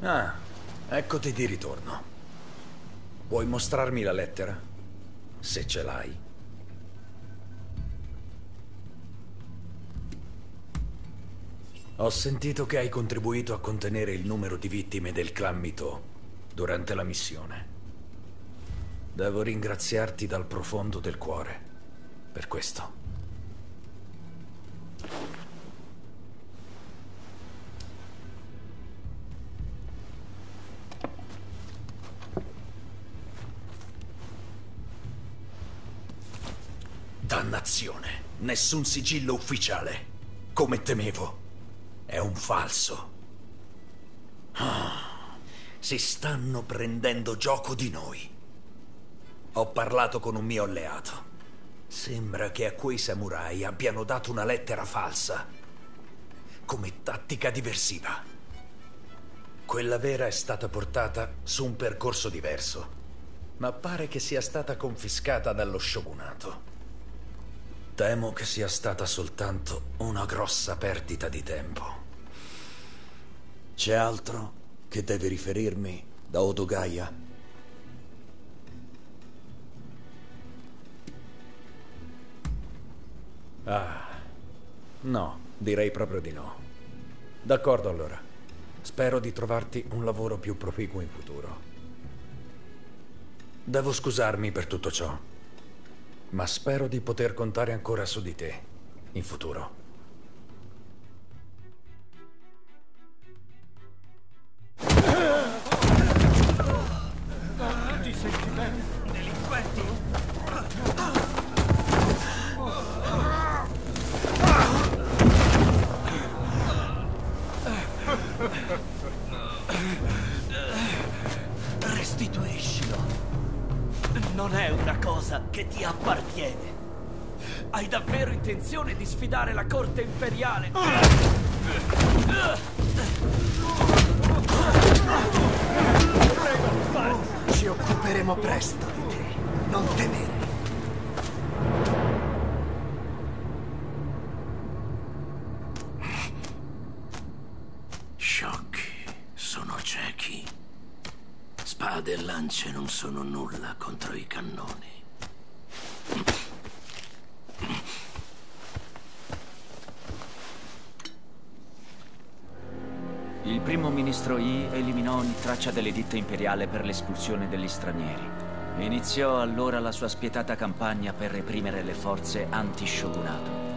Ah, eccoti di ritorno. Vuoi mostrarmi la lettera? Se ce l'hai. Ho sentito che hai contribuito a contenere il numero di vittime del clan Mito durante la missione. Devo ringraziarti dal profondo del cuore per questo. Dannazione! Nessun sigillo ufficiale. Come temevo. È un falso. Si stanno prendendo gioco di noi. Ho parlato con un mio alleato. Sembra che a quei samurai abbiano dato una lettera falsa. Come tattica diversiva. Quella vera è stata portata su un percorso diverso. Ma pare che sia stata confiscata dallo shogunato. Temo che sia stata soltanto una grossa perdita di tempo. C'è altro che deve riferirmi da Otogaia? Ah, no, direi proprio di no. D'accordo allora. Spero di trovarti un lavoro più proficuo in futuro. Devo scusarmi per tutto ciò. Ma spero di poter contare ancora su di te, in futuro. Ti senti bene? Delinquenti! Restituiscilo. Non è una cosa che ti appartiene. Hai davvero intenzione di sfidare la corte imperiale? Ci occuperemo presto di te. Non temere. Sciocchi, sono ciechi. Spade e lance non sono nulla contro i cannoni. Il primo ministro Yi eliminò ogni traccia dell'editto imperiale per l'espulsione degli stranieri. Iniziò allora la sua spietata campagna per reprimere le forze anti-shogunato.